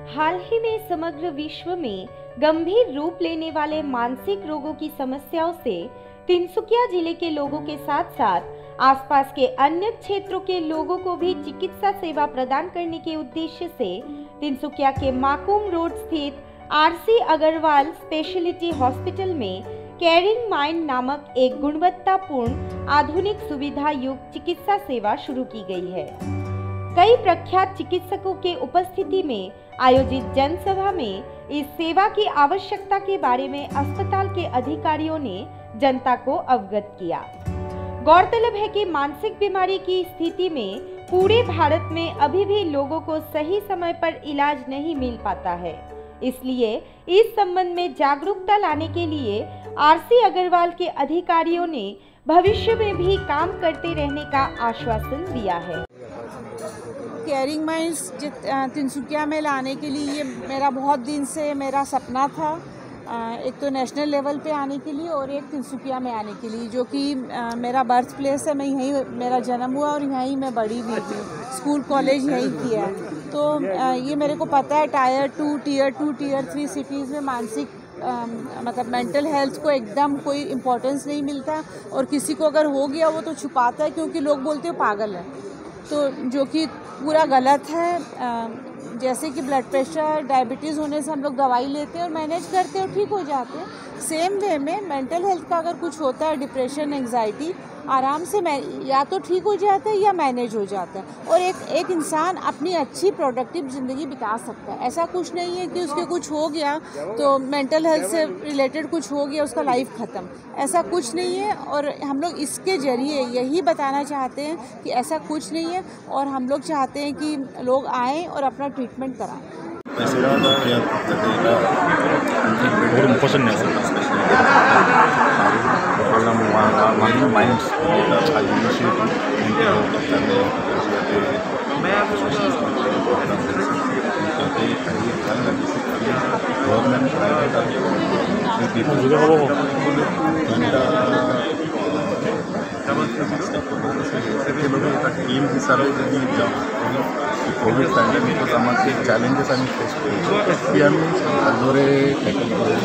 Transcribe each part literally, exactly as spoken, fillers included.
हाल ही में समग्र विश्व में गंभीर रूप लेने वाले मानसिक रोगों की समस्याओं से तिनसुकिया जिले के लोगों के साथ साथ आसपास के अन्य क्षेत्रों के लोगों को भी चिकित्सा सेवा प्रदान करने के उद्देश्य से तिनसुकिया के माकूम रोड स्थित आरसी अग्रवाल स्पेशलिटी हॉस्पिटल में केयरिंग माइंड नामक एक गुणवत्तापूर्ण आधुनिक सुविधा युक्त चिकित्सा सेवा शुरू की गई है। कई प्रख्यात चिकित्सकों के उपस्थिति में आयोजित जनसभा में इस सेवा की आवश्यकता के बारे में अस्पताल के अधिकारियों ने जनता को अवगत किया। गौरतलब है कि मानसिक बीमारी की स्थिति में पूरे भारत में अभी भी लोगों को सही समय पर इलाज नहीं मिल पाता है, इसलिए इस संबंध में जागरूकता लाने के लिए आरसी अग्रवाल के अधिकारियों ने भविष्य में भी काम करते रहने का आश्वासन दिया है। केयरिंग माइंड्स तिनसुकिया में लाने के लिए ये मेरा बहुत दिन से मेरा सपना था, एक तो नेशनल लेवल पे आने के लिए और एक तिनसुकिया में आने के लिए, जो कि मेरा बर्थ प्लेस है। मैं यहीं मेरा जन्म हुआ और यहीं मैं बड़ी हुई थी, स्कूल कॉलेज यहीं किया है। तो ये मेरे को पता है tier two tier two tier three cities में मानसिक आ, मतलब मेंटल हेल्थ को एकदम कोई इम्पोर्टेंस नहीं मिलता, और किसी को अगर हो गया वो तो छुपाता है क्योंकि लोग बोलते हैं पागल है, तो जो कि पूरा गलत है। आ, जैसे कि ब्लड प्रेशर डायबिटीज़ होने से हम लोग दवाई लेते हैं और मैनेज करते हैं और ठीक हो जाते हैं, सेम वे में मेंटल हेल्थ का अगर कुछ होता है, डिप्रेशन एंग्जाइटी, आराम से या तो ठीक हो जाता है या मैनेज हो जाता है, और एक एक इंसान अपनी अच्छी प्रोडक्टिव ज़िंदगी बिता सकता है। ऐसा कुछ नहीं है कि उसके कुछ हो गया तो मेंटल हेल्थ से रिलेटेड कुछ हो गया उसका लाइफ ख़त्म, ऐसा कुछ नहीं है। और हम लोग इसके ज़रिए यही बताना चाहते हैं कि ऐसा कुछ नहीं है, और हम लोग चाहते हैं कि लोग आएँ और अपना ट्रीटमेंट कराएँ। टीम हिसाबै যদি যাওঁ কোভিড পেণ্ডেমিকত আমাক এই চ্যালেঞ্জেছ আমি ফেচ কৰিছোঁ, কি আমি ভালদৰে টেকেল কৰিব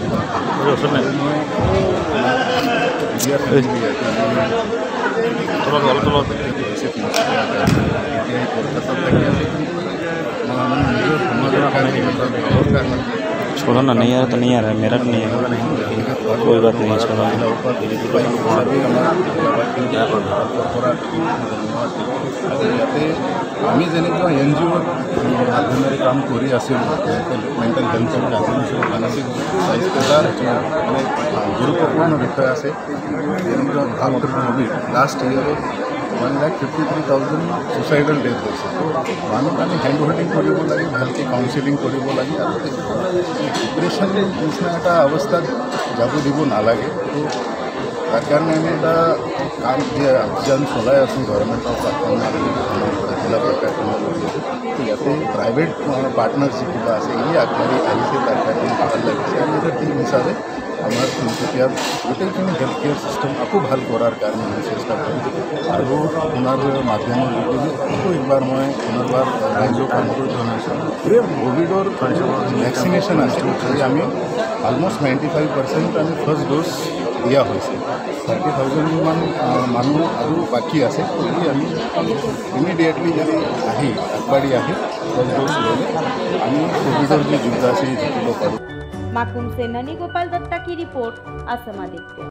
পাৰোঁ। छोड़ो ना, नहीं आ रहा तो नहीं आ रहा है, मेरा भी नहीं है, कोई बात नहीं, छोड़ो। আমি যেনেকুৱা এন জি অ'ত মাধ্যমেৰে কাম কৰি আছিলোঁ, মেণ্টেল হেল্থৰ মানসিক স্বাস্থ্যতাৰ মানে গুৰুত্বপূৰ্ণ বিষয় আছে। যেনেকুৱা আফটাৰ কোভিড লাষ্ট ইয়েৰত one lakh fifty three thousand suicidal death হৈছে। মানুহক আমি হেণ্ড হোল্ডিং কৰিব লাগে, ভালকৈ কাউন্সেলিং কৰিব লাগে, আৰু ডিপ্ৰেশ্যন নিচিনা এটা অৱস্থাত যাব দিব নালাগে। তো তাৰ কাৰণে আমি এটা কাম অভিযান চলাই আছোঁ গভৰ্ণমেণ্টৰ জিলা প্ৰশাসনৰ জৰিয়তে। তো ইয়াতে প্ৰাইভেট পাৰ্টনাৰশ্বিপ কিবা আছে, ই আগবাঢ়ি আহিছে, তাৰ কাৰণে ভাল লাগিছে। আমি এটা টিম হিচাপে আমাৰ তিনচুকীয়াত গোটেইখিনি হেল্থ কেয়াৰ চিষ্টেম আকৌ ভাল কৰাৰ কাৰণে আমি চেষ্টা কৰিম, আৰু আপোনাৰ মাধ্যমৰ যোগেদি আকৌ একবাৰ মই পুনৰবাৰ ৰাইজক অনুৰোধ জনাইছোঁ। কোভিডৰ ভেকচিনেশ্যন আছে, আমি অলমষ্ট নাইণ্টি ফাইভ পাৰ্চেণ্ট আমি ফাৰ্ষ্ট ড'জ দিয়া হৈছে, থাৰ্টি থাউজেণ্ডমান মানুহ আৰু বাকী আছে। যদি আমি ইমিডিয়েটলি যদি আহি আগবাঢ়ি আহি ফাৰ্ষ্ট ড'জ ল'লে আমি কোভিডৰ যি যুদ্ধ আছে জিকিব পাৰোঁ। माकूम से ननी गोपाल दत्ता की रिपोर्ट, असम आदित्य।